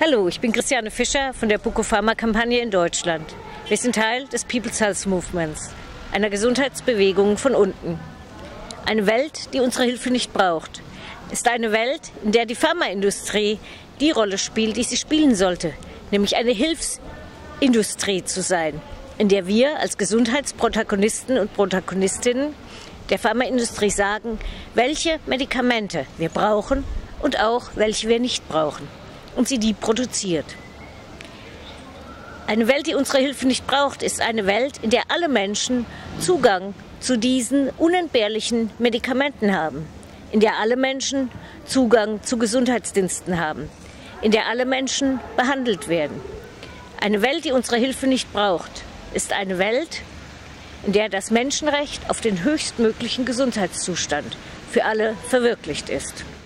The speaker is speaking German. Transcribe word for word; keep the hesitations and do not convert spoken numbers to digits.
Hallo, ich bin Christiane Fischer von der Buko-Pharma-Kampagne in Deutschland. Wir sind Teil des People's Health Movements, einer Gesundheitsbewegung von unten. Eine Welt, die unsere Hilfe nicht braucht, ist eine Welt, in der die Pharmaindustrie die Rolle spielt, die sie spielen sollte, nämlich eine Hilfsindustrie zu sein, in der wir als Gesundheitsprotagonisten und Protagonistinnen der Pharmaindustrie sagen, welche Medikamente wir brauchen und auch welche wir nicht brauchen, und sie die produziert. Eine Welt, die unsere Hilfe nicht braucht, ist eine Welt, in der alle Menschen Zugang zu diesen unentbehrlichen Medikamenten haben, in der alle Menschen Zugang zu Gesundheitsdiensten haben, in der alle Menschen behandelt werden. Eine Welt, die unsere Hilfe nicht braucht, ist eine Welt, in der das Menschenrecht auf den höchstmöglichen Gesundheitszustand für alle verwirklicht ist.